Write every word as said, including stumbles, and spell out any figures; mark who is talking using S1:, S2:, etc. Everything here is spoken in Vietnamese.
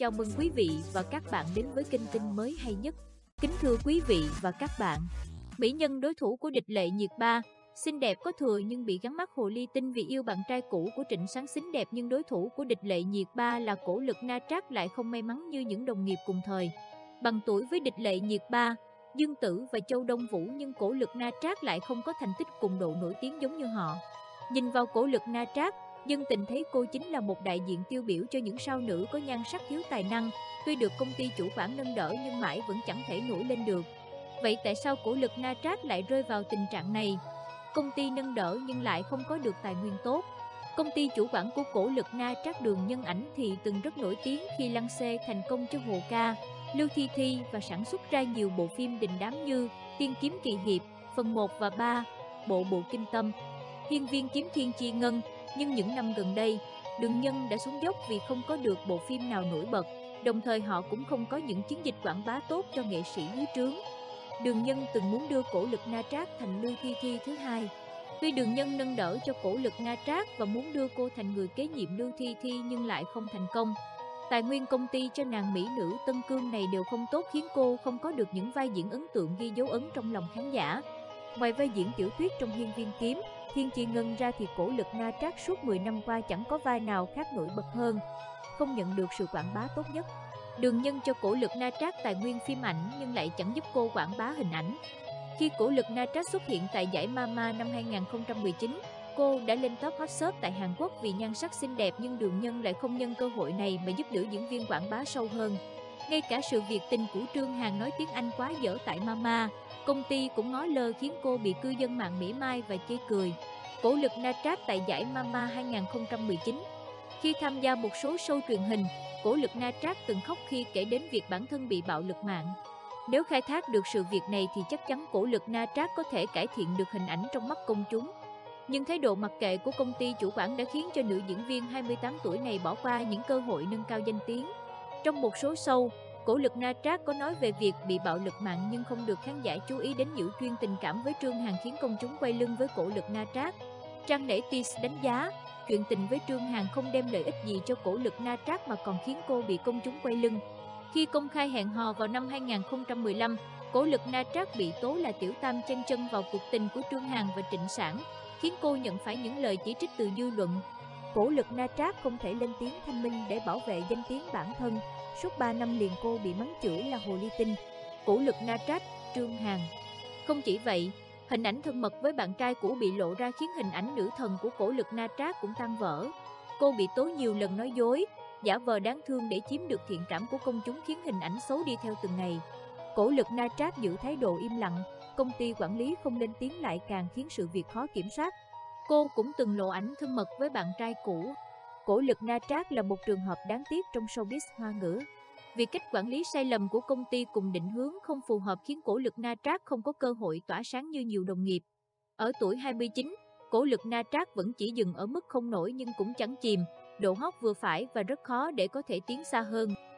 S1: Chào mừng quý vị và các bạn đến với kênh tin mới hay nhất. Kính thưa quý vị và các bạn, mỹ nhân đối thủ của Địch Lệ Nhiệt Ba, xinh đẹp có thừa nhưng bị gắn mác hồ ly tinh vì yêu bạn trai cũ của Trịnh Sáng. Xinh đẹp nhưng đối thủ của Địch Lệ Nhiệt Ba là Cổ Lực Na Trác lại không may mắn như những đồng nghiệp cùng thời. Bằng tuổi với Địch Lệ Nhiệt Ba, Dương Tử và Châu Đông Vũ nhưng Cổ Lực Na Trác lại không có thành tích cùng độ nổi tiếng giống như họ. Nhìn vào Cổ Lực Na Trác, dân tình thấy cô chính là một đại diện tiêu biểu cho những sao nữ có nhan sắc thiếu tài năng, tuy được công ty chủ quản nâng đỡ nhưng mãi vẫn chẳng thể nổi lên được. Vậy tại sao Cổ Lực Na Trác lại rơi vào tình trạng này? Công ty nâng đỡ nhưng lại không có được tài nguyên tốt. Công ty chủ quản của Cổ Lực Na Trác Đường Nhân Ảnh thì từng rất nổi tiếng khi lăng xê thành công cho Hồ Ca, Lưu Thi Thi và sản xuất ra nhiều bộ phim đình đám như Tiên Kiếm Kỳ Hiệp, phần một và ba, Bộ Bộ Kinh Tâm, Hiên Viên Kiếm Thiên Chi Ngân. Nhưng những năm gần đây, Đường Nhân đã xuống dốc vì không có được bộ phim nào nổi bật, đồng thời họ cũng không có những chiến dịch quảng bá tốt cho nghệ sĩ dưới trướng. Đường Nhân từng muốn đưa Cổ Lực Na Trác thành Lưu Thi Thi thứ hai. Tuy Đường Nhân nâng đỡ cho Cổ Lực Na Trác và muốn đưa cô thành người kế nhiệm Lưu Thi Thi nhưng lại không thành công. Tài nguyên công ty cho nàng mỹ nữ Tân Cương này đều không tốt khiến cô không có được những vai diễn ấn tượng ghi dấu ấn trong lòng khán giả. Ngoài vai diễn tiểu thuyết trong Hiên Viên Kiếm Thiên Chi Ngân ra thì Cổ Lực Na Trác suốt mười năm qua chẳng có vai nào khác nổi bật hơn, không nhận được sự quảng bá tốt nhất. Đường Nhân cho Cổ Lực Na Trác tài nguyên phim ảnh nhưng lại chẳng giúp cô quảng bá hình ảnh. Khi Cổ Lực Na Trác xuất hiện tại giải Mama năm hai nghìn không trăm mười chín, cô đã lên top hot search tại Hàn Quốc vì nhan sắc xinh đẹp, nhưng Đường Nhân lại không nhân cơ hội này mà giúp nữ diễn viên quảng bá sâu hơn. Ngay cả sự việc tình của Trương Hàn nói tiếng Anh quá dở tại Mama, công ty cũng ngó lơ khiến cô bị cư dân mạng mỉa mai và chê cười. Cổ Lực Na Trác tại giải Mama hai nghìn không trăm mười chín. Khi tham gia một số show truyền hình, Cổ Lực Na Trác từng khóc khi kể đến việc bản thân bị bạo lực mạng. Nếu khai thác được sự việc này thì chắc chắn Cổ Lực Na Trác có thể cải thiện được hình ảnh trong mắt công chúng. Nhưng thái độ mặc kệ của công ty chủ quản đã khiến cho nữ diễn viên hai mươi tám tuổi này bỏ qua những cơ hội nâng cao danh tiếng. Trong một số show, Cổ Lực Na Trác có nói về việc bị bạo lực mạng nhưng không được khán giả chú ý đến những chuyên tình cảm với Trương Hàn khiến công chúng quay lưng với Cổ Lực Na Trác. Trang nể Tis đánh giá, chuyện tình với Trương Hàn không đem lợi ích gì cho Cổ Lực Na Trác mà còn khiến cô bị công chúng quay lưng. Khi công khai hẹn hò vào năm hai nghìn không trăm mười lăm, Cổ Lực Na Trác bị tố là tiểu tam chen chân vào cuộc tình của Trương Hàn và Trịnh Sản, khiến cô nhận phải những lời chỉ trích từ dư luận. Cổ Lực Na Trác không thể lên tiếng thanh minh để bảo vệ danh tiếng bản thân. Suốt ba năm liền cô bị mắng chửi là hồ ly tinh. Cổ Lực Na Trác, Trương Hàn. Không chỉ vậy, hình ảnh thân mật với bạn trai cũ bị lộ ra khiến hình ảnh nữ thần của Cổ Lực Na Trác cũng tan vỡ. Cô bị tố nhiều lần nói dối, giả vờ đáng thương để chiếm được thiện cảm của công chúng khiến hình ảnh xấu đi theo từng ngày. Cổ Lực Na Trác giữ thái độ im lặng, công ty quản lý không lên tiếng lại càng khiến sự việc khó kiểm soát. Cô cũng từng lộ ảnh thân mật với bạn trai cũ. Cổ Lực Na Trác là một trường hợp đáng tiếc trong showbiz Hoa ngữ. Vì cách quản lý sai lầm của công ty cùng định hướng không phù hợp khiến Cổ Lực Na Trác không có cơ hội tỏa sáng như nhiều đồng nghiệp. Ở tuổi hai mươi chín, Cổ Lực Na Trác vẫn chỉ dừng ở mức không nổi nhưng cũng chẳng chìm, độ hot vừa phải và rất khó để có thể tiến xa hơn.